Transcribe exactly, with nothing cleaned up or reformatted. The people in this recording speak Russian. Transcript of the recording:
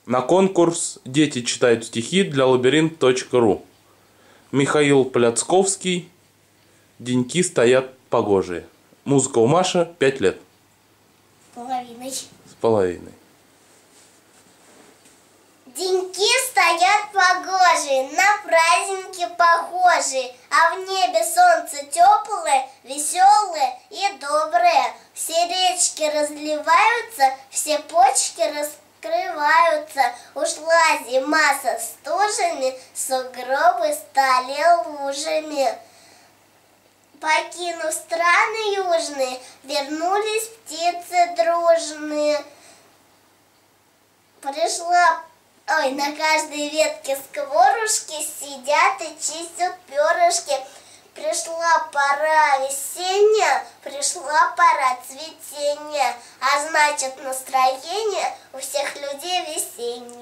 На конкурс «Дети читают стихи» для лабиринт точка ру. Михаил Пляцковский. Деньки стоят погожие. Музыка у Маши, пять лет. С половиной. С половиной. Деньки стоят погожие, на праздники похожие, а в небе солнце теплое, веселое и доброе. Все речки разливаются, все почки раскрываются. Ушла зима со стужами, сугробы стали лужами. Покинув страны южные, вернулись птицы дружные. Пришла... Ой, на каждой ветке скворушки сидят и чистят перышки. Пришла пора весенняя, пришла пора цветения, а значит настроение у всех людей весеннее.